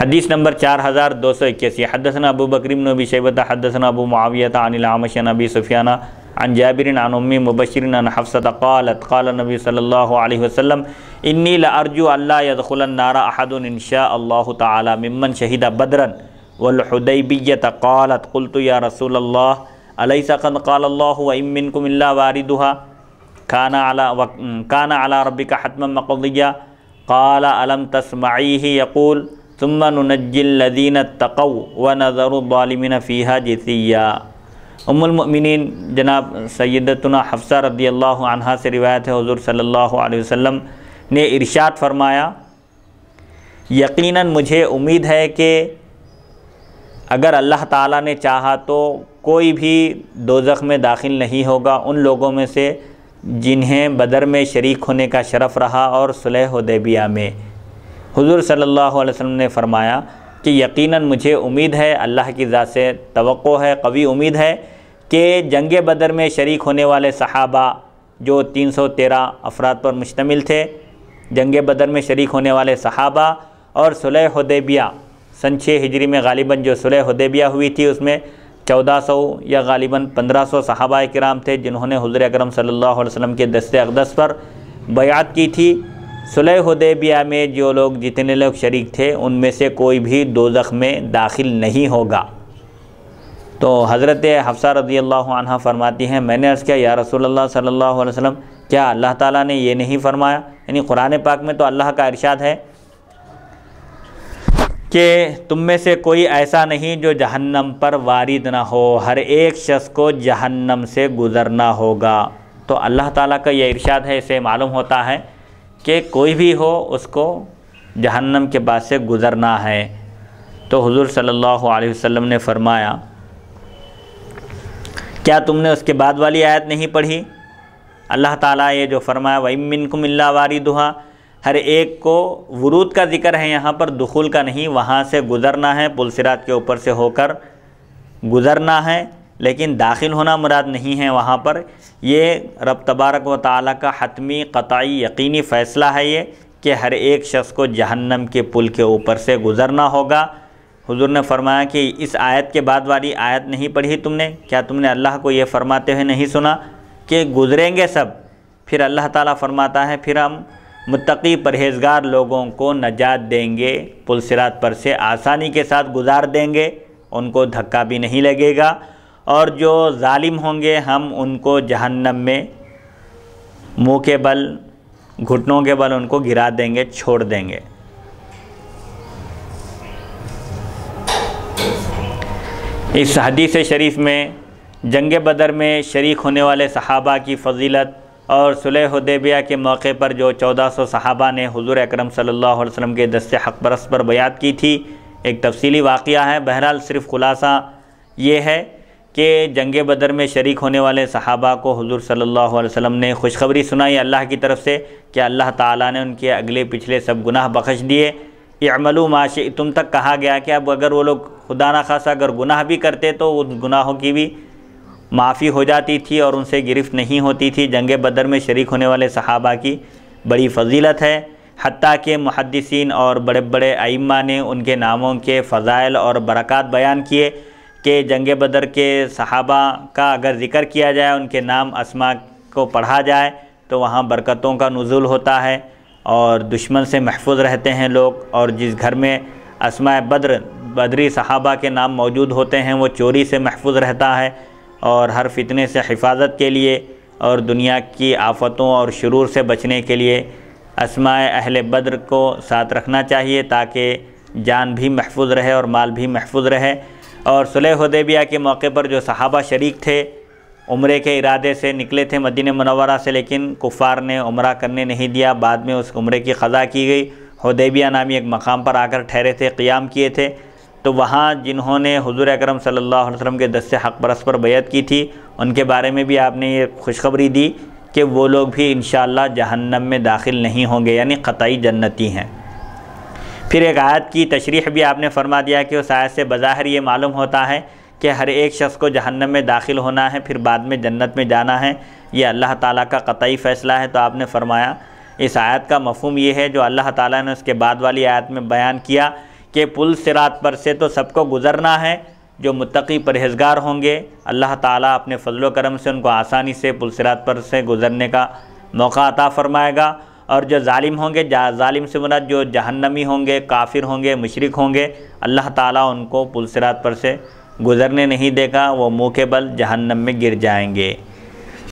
हदीस नंबर 4281। हदसना Abu Bakr ibn Abi Shaybah हदसना अबू मुआविया अनिल आमश अन अबी सुफियान अन जाबिर अन उम्मी मुबश्शिर अन हफ्सत क़ालत क़ाल नबी सल्लल्लाहु अलैहि वसल्लम इन्नी लअर्जु अल्ला यदखुलन नारा अहदुन इंशाअल्लाहु तआला मिम्मन शहिदा बदरन वल हुदैबिय्यत। क़ालत क़ुल्तु या रसूलल्लाह अलैसा क़द क़ाल अल्लाहु व इम मिनकुम इल्ला वारिदुहा काना अला रब्बिका हत्मन मक़दिय्या। क़ाल अलम तस्मईहि यक़ूल सुम्मा नुनज्जिल लज़ीना तक़ौ व नज़रु ज़ालिमीन फ़ीहा जिसिय्या। उम्मुल मुमिनीन जनाब सय्यदतुना हफ्सा रज़ियल्लाहु अन्हा से रिवायत है, हुज़ूर सल्लल्लाहु अलैहि वसल्लम ने इरशाद फरमाया, यकीनन मुझे उम्मीद है कि अगर अल्लाह ताला ने चाहा तो कोई भी दोज़ख में दाखिल नहीं होगा उन लोगों में से जिन्हें बदर में शरीक होने का शरफ़ रहा और सुलह हुदैबिया में। हुज़ूर सल्लल्लाहु अलैहि वसल्लम ने फरमाया कि यकीनन मुझे उम्मीद है, अल्लाह की ज़ात से तवक्को है, कवी उम्मीद है कि जंग बदर में शरीक होने वाले सहाबा जो 313 अफराद पर मुश्तमिल थे, जंग बदर में शरीक होने वाले सहाबा और सुलह हुदैबिया सन 6 हिजरी में गालिबन जो सुलह हुदैबिया हुई थी उसमें 1400 या गालिबन 1500 सहाबा किराम थे जिन्होंने हुज़ूर अकरम सल्लल्लाहु अलैहि वसल्लम के दस्ते अक़दस पर बैअत की थी। सुलह हुदैबिया में जो लोग जितने लोग शरीक थे उनमें से कोई भी दोज़ख में दाखिल नहीं होगा। तो हज़रत हफ्सा रज़ियल्लाहु अन्हा फरमाती हैं, मैंने अर्ज़ किया या रसूलल्लाह सल्लल्लाहु अलैहि वसल्लम क्या अल्लाह ताला ने ये नहीं फरमाया, यानी कुरान पाक में तो अल्लाह का इरशाद है कि तुम में से कोई ऐसा नहीं जो जहन्नम पर वारिद ना हो, हर एक शख्स को जहन्नम से गुज़रना होगा। तो अल्लाह ताला का ये इरशाद है, इसे मालूम होता है कि कोई भी हो उसको जहन्नम के बाद से गुज़रना है। तो हुज़ूर सल्लल्लाहु अलैहि वसल्लम ने फरमाया, क्या तुमने उसके बाद वाली आयत नहीं पढ़ी? अल्लाह ताला ये जो फरमाया व इम मिनकुम इल्ला वारिदुहा, हर एक को वुरूद का ज़िक्र है यहाँ पर, दुखुल का नहीं, वहाँ से गुज़रना है, पुल सिरात के ऊपर से होकर गुज़रना है, लेकिन दाखिल होना मुराद नहीं है वहाँ पर। ये रब तबारक व तआला का हतमी क़तई यकीनी फ़ैसला है ये कि हर एक शख्स को जहन्नम के पुल के ऊपर से गुज़रना होगा। हुज़ूर ने फरमाया कि इस आयत के बाद वाली आयत नहीं पढ़ी तुमने? क्या तुमने अल्लाह को ये फरमाते हुए नहीं सुना कि गुज़रेंगे सब? फिर अल्लाह ताला फरमाता है फिर हम मुत्तकी परहेज़गार लोगों को नजात देंगे, पुल सिरात पर से आसानी के साथ गुज़ार देंगे, उनको धक्का भी नहीं लगेगा, और जो जालिम होंगे हम उनको जहन्नम में मुँह के बल, घुटनों के बल उनको गिरा देंगे, छोड़ देंगे। इस हदीस शरीफ में जंग बदर में शरीक होने वाले सहाबा की फ़जीलत और सुलह हुदैबिया के मौके पर जो 1400 सहाबा ने हुज़ूर अकरम सल्लल्लाहु अलैहि वसल्लम के दस्ते हक़ परस्त पर बैअत की थी, एक तफसीली वाक़या है। बहरहाल सिर्फ़ ख़ुलासा ये है कि जंग बदर में शरीक होने वाले सहाबा को हुज़ूर सल्लल्लाहु अलैहि वसल्लम ने खुशखबरी सुनाई अल्लाह की तरफ से कि अल्लाह ताला ने उनके अगले पिछले सब गुनाह बख्श दिए। इअमलू मा शिअ्तुम तक कहा गया कि अब अगर वो लोग खुदा न खासा अगर गुनाह भी करते तो उन गुनाहों की भी माफ़ी हो जाती थी और उनसे गिरफ्त नहीं होती थी। जंग बदर में शरीक होने वाले सहाबा की बड़ी फ़जीलत है, हत्ता के मुहद्दिसीन और बड़े बड़े अइम्मा ने उनके नामों के फ़ज़ाइल और बरक़ात बयान किए कि जंग बदर के सहाबा का अगर ज़िक्र किया जाए, उनके नाम अस्मा को पढ़ा जाए तो वहाँ बरकतों का नुज़ूल होता है और दुश्मन से महफूज रहते हैं लोग। और जिस घर में अस्मा बदरी सहाबा के नाम मौजूद होते हैं वो चोरी से महफूज रहता है और हर फितने से हिफाजत के लिए और दुनिया की आफतों और शुरूर से बचने के लिए अस्माए अहले बद्र को साथ रखना चाहिए ताकि जान भी महफूज रहे और माल भी महफूज रहे। और सुलह हुदैबिया के मौके पर जो सहाबा शरीक थे, उम्रे के इरादे से निकले थे मदीना मुनव्वरा से, लेकिन कुफ़ार ने उम्रा करने नहीं दिया। बाद में उस उम्रे की क़ज़ा की गई। हुदैबिया नामी एक मकाम पर आकर ठहरे थे, क़ियाम किए थे। तो वहाँ जिन्होंने हुज़ूर अकरम सल्लल्लाहु अलैहि वसल्लम के दस्ते हक़ परस्त पर बैअत की थी, उनके बारे में भी आपने ये खुशखबरी दी कि वो लोग भी इंशाअल्लाह जहन्नम में दाखिल नहीं होंगे, यानी क़तई जन्नती हैं। फिर एक आयत की तशरीह भी आपने फरमा दिया कि उस आयत से बज़ाहिर ये मालूम होता है कि हर एक शख्स को जहन्नम में दाखिल होना है, फिर बाद में जन्नत में जाना है, ये अल्लाह ताला का क़तई फ़ैसला है। तो आपने फरमाया इस आयत का मफ़हूम ये है जो अल्लाह ताला ने उसके बाद वाली आयत में बयान किया कि पुल सिरात पर से तो सबको गुज़रना है। जो मुत्तकी परहेज़गार होंगे अल्लाह ताला अपने फ़ज़ल व करम से उनको आसानी से पुल सिरात पर से गुज़रने का मौका अता फ़रमाएगा। और जो ज़ालिम होंगे, ज़ालिम से मुराद जो जहन्नमी होंगे, काफिर होंगे, मुशरिक होंगे, अल्लाह ताला उनको पुल सिरात पर से गुज़रने नहीं देगा, वो मुँह के बल जहन्नम में गिर जाएंगे।